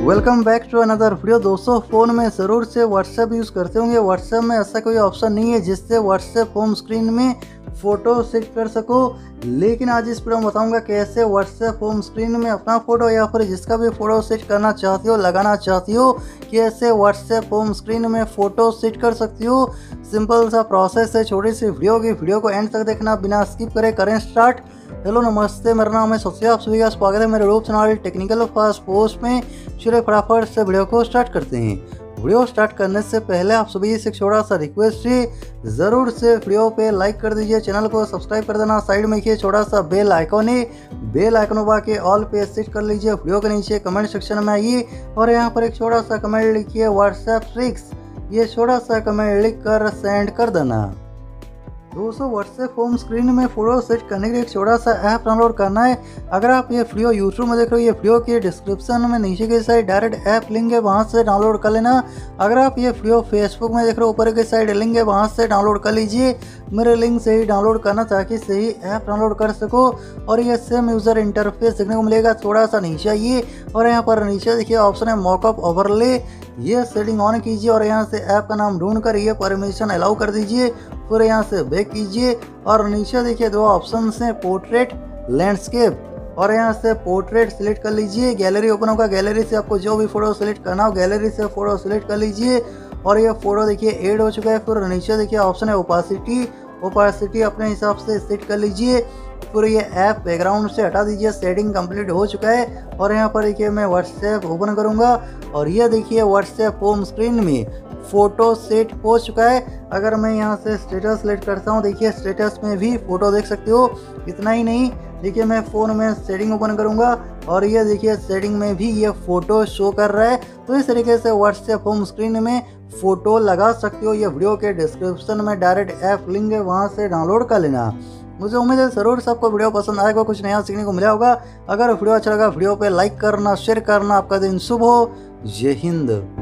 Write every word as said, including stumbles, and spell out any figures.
Welcome back to another video. दोस्तों, phone में ज़रूर से व्हाट्सएप यूज़ करते होंगे। व्हाट्सएप में ऐसा कोई ऑप्शन नहीं है जिससे व्हाट्सएप होम स्क्रीन में फ़ोटो सेट कर सको, लेकिन आज इस वीडियो में बताऊंगा कैसे व्हाट्सएप होम स्क्रीन में अपना फ़ोटो या फिर जिसका भी फ़ोटो सेट करना चाहती हो, लगाना चाहती हो, कैसे व्हाट्सएप होम स्क्रीन में फ़ोटो सेट कर सकती हो। सिंपल सा प्रोसेस है। छोटी सी वीडियो की वीडियो को एंड तक देखना, बिना स्किप करे करें स्टार्ट। हेलो नमस्ते, मेरा नाम है सत्य, आप सभी का स्वागत है मेरे YouTube channel technical fast post में। चलिए फटाफट से वीडियो को स्टार्ट करते हैं। वीडियो स्टार्ट करने से पहले आप सभी से छोटा सा रिक्वेस्ट है, ज़रूर से वीडियो पे लाइक कर दीजिए, चैनल को सब्सक्राइब कर देना। साइड में ये छोटा सा बेल आइकॉन है, बेल आइकन दबा के ऑल पे सेट कर लीजिए। वीडियो के नीचे कमेंट सेक्शन में आइए और यहाँ पर एक छोटा सा कमेंट लिखिए व्हाट्सएप ट्रिक्स। ये छोटा सा कमेंट लिख कर सेंड कर देना। दोस्तों, व्हाट्सएप होम स्क्रीन में फ़ोटो सेट करने के लिए एक छोटा सा ऐप डाउनलोड करना है। अगर आप ये वीडियो यूट्यूब में देख रहे हो, ये वीडियो के डिस्क्रिप्शन में नीचे की साइड डायरेक्ट ऐप लिंक है, वहाँ से डाउनलोड कर लेना। अगर आप ये वीडियो फेसबुक में देख रहे हो, ऊपर की साइड लिंक है, वहाँ से डाउनलोड कर लीजिए। मेरे लिंक से ही डाउनलोड करना ताकि सही ऐप डाउनलोड कर सको। और ये सेम यूज़र इंटरफेस देखने को मिलेगा। थोड़ा सा नीचे आइए और यहाँ पर नीचे देखिए ऑप्शन है मॉकअप ओवरले। ये सेटिंग ऑन कीजिए और यहाँ से ऐप का नाम ढूंढ कर ये परमिशन अलाउ कर दीजिए। फिर यहाँ से बैक कीजिए और नीचे देखिए दो ऑप्शन हैं, पोर्ट्रेट, लैंडस्केप। और यहाँ से पोर्ट्रेट सिलेक्ट कर लीजिए। गैलरी ओपन होगा, गैलरी से आपको जो भी फोटो सिलेक्ट करना हो गैलरी से फोटो सिलेक्ट कर लीजिए। और ये फोटो देखिए ऐड हो चुका है। फिर नीचे देखिए ऑप्शन है ओपासिटी, ओपासिटी अपने हिसाब से सेट कर लीजिए। फिर ये ऐप बैकग्राउंड से हटा दीजिए। सेटिंग कंप्लीट हो चुका है। और यहाँ पर देखिए मैं व्हाट्सएप ओपन करूँगा और ये देखिए व्हाट्सएप होम स्क्रीन में फ़ोटो सेट हो चुका है। अगर मैं यहाँ से स्टेटस सेलेक्ट करता हूँ, देखिए स्टेटस में भी फ़ोटो देख सकते हो। इतना ही नहीं, देखिए मैं फ़ोन में सेटिंग ओपन करूँगा और ये देखिए सेटिंग में भी ये फ़ोटो शो कर रहा है। तो इस तरीके से व्हाट्सएप होम स्क्रीन में फ़ोटो लगा सकते हो। ये वीडियो के डिस्क्रिप्शन में डायरेक्ट ऐप लिंक है, वहाँ से डाउनलोड कर लेना। मुझे उम्मीद है ज़रूर सबको वीडियो पसंद आएगा, कुछ नया सीखने को मिला होगा। अगर वीडियो अच्छा लगा वीडियो पे लाइक करना, शेयर करना। आपका दिन शुभ हो। जय हिंद।